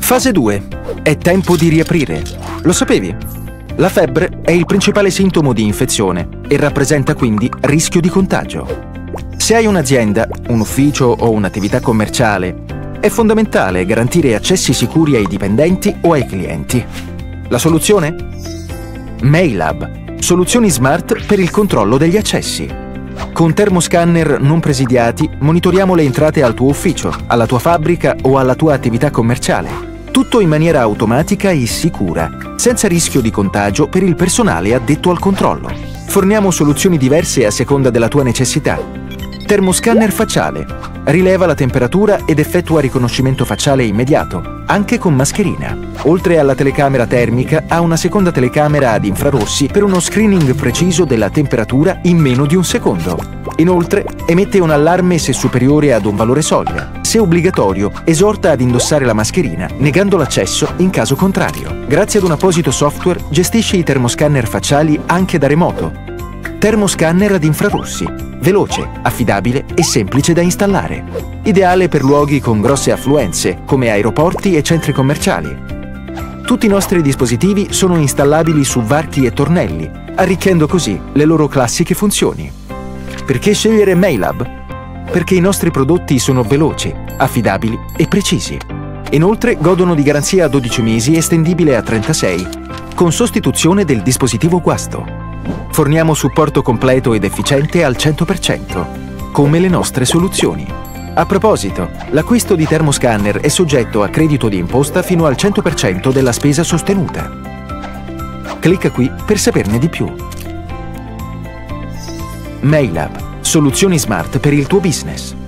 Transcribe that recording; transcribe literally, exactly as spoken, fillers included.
Fase due. È tempo di riaprire. Lo sapevi? La febbre è il principale sintomo di infezione e rappresenta quindi rischio di contagio. Se hai un'azienda, un ufficio o un'attività commerciale, è fondamentale garantire accessi sicuri ai dipendenti o ai clienti. La soluzione? Mailhub, soluzioni smart per il controllo degli accessi. Con termoscanner non presidiati monitoriamo le entrate al tuo ufficio, alla tua fabbrica o alla tua attività commerciale. Tutto in maniera automatica e sicura, senza rischio di contagio per il personale addetto al controllo. Forniamo soluzioni diverse a seconda della tua necessità. Termoscanner facciale. Rileva la temperatura ed effettua riconoscimento facciale immediato, anche con mascherina. Oltre alla telecamera termica, ha una seconda telecamera ad infrarossi per uno screening preciso della temperatura in meno di un secondo. Inoltre, emette un allarme se superiore ad un valore soglia. Se obbligatorio, esorta ad indossare la mascherina, negando l'accesso in caso contrario. Grazie ad un apposito software, gestisci i termoscanner facciali anche da remoto. Termoscanner ad infrarossi. Veloce, affidabile e semplice da installare. Ideale per luoghi con grosse affluenze, come aeroporti e centri commerciali. Tutti i nostri dispositivi sono installabili su varchi e tornelli, arricchendo così le loro classiche funzioni. Perché scegliere Mailhub? Perché i nostri prodotti sono veloci, affidabili e precisi. Inoltre godono di garanzia a dodici mesi estendibile a trentasei, con sostituzione del dispositivo guasto. Forniamo supporto completo ed efficiente al cento per cento, come le nostre soluzioni. A proposito, l'acquisto di termoscanner è soggetto a credito di imposta fino al cento per cento della spesa sostenuta. Clicca qui per saperne di più. Mailhub, soluzioni smart per il tuo business.